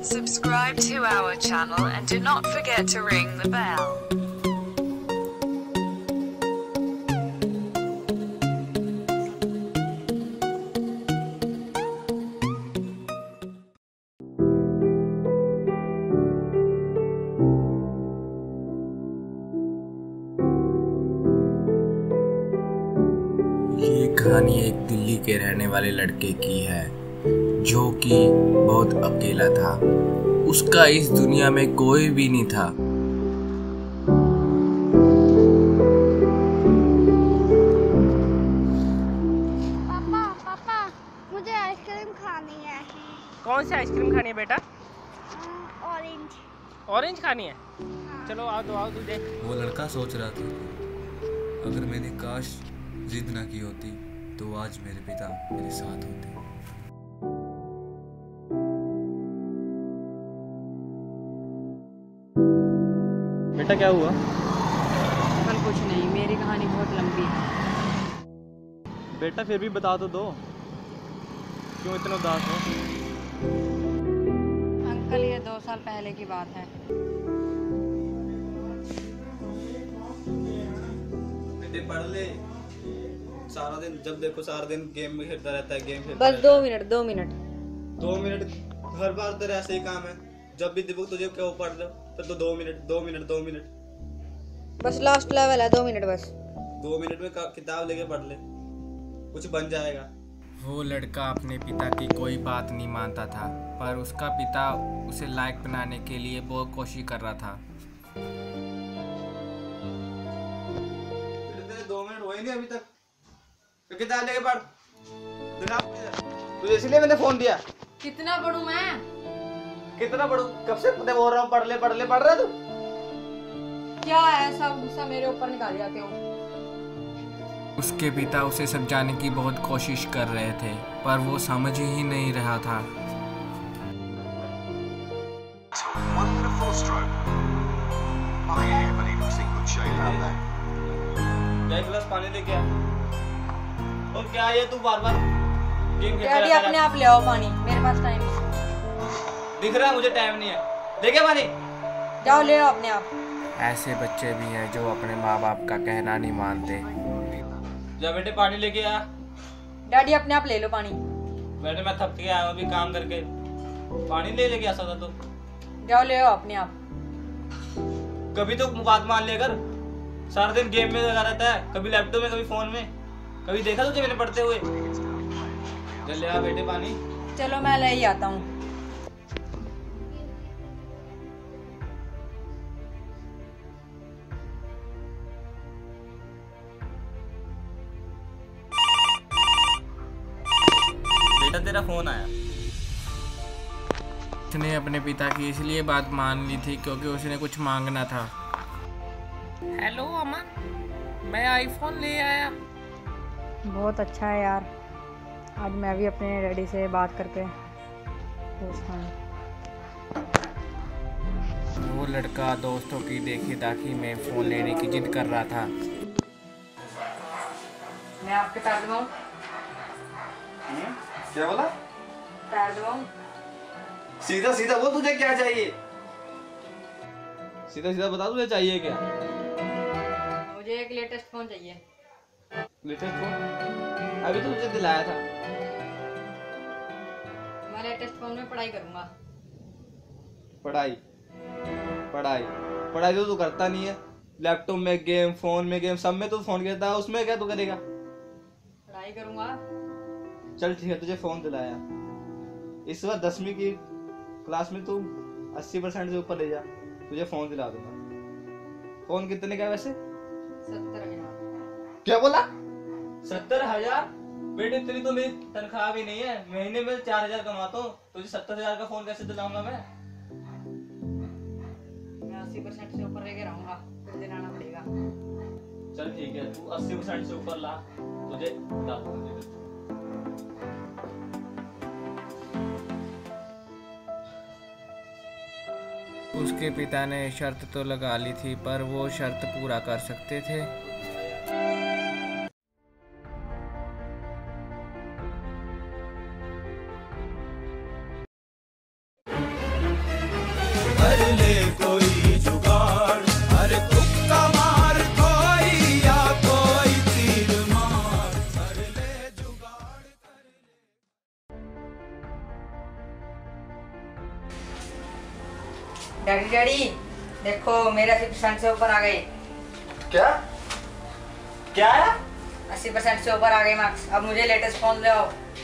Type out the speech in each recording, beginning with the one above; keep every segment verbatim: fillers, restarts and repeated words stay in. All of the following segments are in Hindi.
Subscribe to our channel and do not forget to ring the bell. ये कहानी एक दिल्ली के रहने वाले लड़के की है जो कि बहुत अकेला था। उसका इस दुनिया में कोई भी नहीं था। पापा पापा मुझे आइसक्रीम खानी है। कौन सी आइसक्रीम खानी है बेटा? ऑरेंज। ऑरेंज खानी है? चलो आओ तो आओ तुझे। वो लड़का सोच रहा था अगर मैंने काश जिद ना की होती तो आज मेरे पिता मेरे साथ होते। बेटा क्या हुआ? कल कुछ नहीं, मेरी कहानी बहुत लंबी है। बेटा फिर भी बता तो दो, क्यों इतना उदास हो? अंकल ये दो साल पहले की बात है। बेटे पढ़ ले, सारा दिन जब देखो सारा दिन गेम में खेलता रहता है। गेम खेलता बस रहता दो है। मिनट दो मिनट दो मिनट हर बार तेरा ऐसे ही काम है। जब भी देखो तुझे क्या पढ़ लो तो, तो दो मिनट दो मिनट दो मिनट बस लास्ट लेवल है, दो मिनट बस। दो मिनट में किताब लेके पढ़ ले, कुछ बन जाएगा। वो लड़का अपने पिता की कोई बात नहीं मानता था, पर उसका पिता उसे लायक बनाने के लिए बहुत कोशिश कर रहा था। तेरे दो मिनट हुए नहीं अभी तक, तो किताब लेके पढ़। तुझे इसलिए मैंने फोन दिया। कितना पढ़ूं मैं? कितना पढ़ू? कब से मैं बोल रहा हूँ पढ़ ले पढ़ ले, पढ़ रहा तू? क्या ऐसा गुस्सा मेरे ऊपर निकाल जाते हो? उसके पिता उसे समझाने की बहुत कोशिश कर रहे थे, पर वो समझ ही नहीं रहा था। एक गिलास पानी लेके आ। और क्या ये तू बार बार गेम खेलता डैडी रहता है? अपने आप ले आओ पानी, मेरे पास टाइम नहीं। दिख रहा है मुझे टाइम नहीं है, लेके पानी। जाओ ले आओ अपने आप। ऐसे बच्चे भी हैं जो अपने माँ बाप का कहना नहीं मानते। जा बेटे पानी लेके आ। डैडी अपने आप ले लो पानी। बेटे मैं थक के आया हूँ अभी काम करके, पानी ले लेके आ सकता तो। जाओ ले आओ अपने आप। कभी तो बात मान लिया कर, सारा दिन गेम में लगा रहता है, कभी लैपटॉप में कभी फोन में। कभी देखा तुझे मैंने पढ़ते हुए? चल ले आ बेटे पानी। चलो मैं ले ही आता हूँ। बेटा तेरा फोन आया। उसने अपने पिता की इसलिए बात मान ली थी क्योंकि उसने कुछ मांगना था। हेलो अमन, मैं आईफोन ले आया। बहुत अच्छा है यार, आज मैं भी अपने डैडी से बात करके पूछता हूँ। वो लड़का दोस्तों की देखी दाखी में फ़ोन लेने की जिद कर रहा था। मैं आपके पैर दबाऊं? क्या बोला? पैर दबाऊं? सीधा सीधा बोल, तुझे क्या चाहिए? सीधा सीधा बता तुझे चाहिए क्या? मुझे एक लेटेस्ट फोन चाहिए। Latest phone? अभी तो तुझे दिलाया था। मैं लेटेस्ट फोन में पढ़ाई करूंगा। पढ़ाई पढ़ाई पढ़ाई तो तू करता नहीं है। लैपटॉप में गेम, फोन में गेम, सब में तू फोन खेलता है, उसमें क्या तू करेगा? पढ़ाई करूंगा। चल ठीक है, तुझे फोन दिलाया। इस बार दसवीं की क्लास में तू अस्सी परसेंट से ऊपर ले जा, तुझे फोन दिला दूंगा। फोन कितने का है वैसे? सत्तर हजार। क्या बोला? सत्तर हजार? बेटे तेरी तो मेरी तनख्वाह भी नहीं है, महीने में चार हजार कमाता हूँ, तुझे सत्तर हजार का फोन कैसे दिलाऊंगा मैं? मैं अस्सी परसेंट से ऊपर लेके रहूंगा, फिर दिलाना पड़ेगा। चल ठीक है, तू अस्सी परसेंट से ऊपर ला, तुझे दिला दूंगा। उसके पिता ने शर्त तो लगा ली थी, पर वो शर्त पूरा कर सकते थे। कर ले कोई जुगाड़, अरे तुक्का मार कोई या कोई तीर मार, कर ले जुगाड़ कर ले। डैडी डैडी देखो मेरे अस्सी परसेंट से ऊपर आ गए। क्या क्या है? अस्सी परसेंट से ऊपर आ गए मार्क्स। अब मुझे लेटेस्ट फोन ले आओ।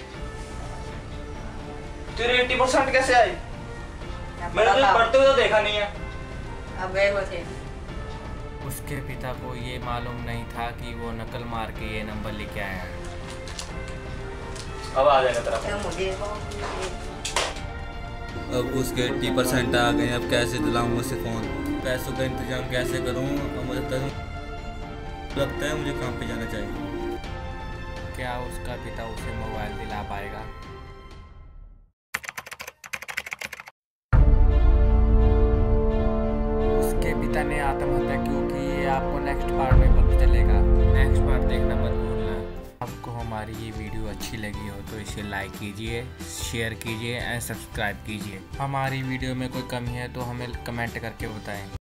तेरे अस्सी परसेंट कैसे आई? मैंने तुझे पढ़ते हुए तो देखा नहीं है। अब गए हुए थे। उसके पिता को ये मालूम नहीं था कि वो नकल मार के ये नंबर लेके आया है। अब आ जाएगा तेरा तो मुझे अब उसके अस्सी परसेंट आ गए, अब कैसे दिलाऊं उसे फ़ोन, पैसों का इंतजाम कैसे करूं। अब मुझे तो लगता है मुझे काम पे जाना चाहिए। क्या उसका पिता उसे मोबाइल दिला पाएगा? उसके पिता ने आत्महत्या क्यों की, ये आपको नेक्स्ट पार्ट में पता चलेगा। नेक्स्ट पार्ट देखना मत भूलना। आपको हमारी ये वीडियो अच्छी लगी हो तो इसे लाइक कीजिए, शेयर कीजिए एंड सब्सक्राइब कीजिए। हमारी वीडियो में कोई कमी है तो हमें कमेंट करके बताएं।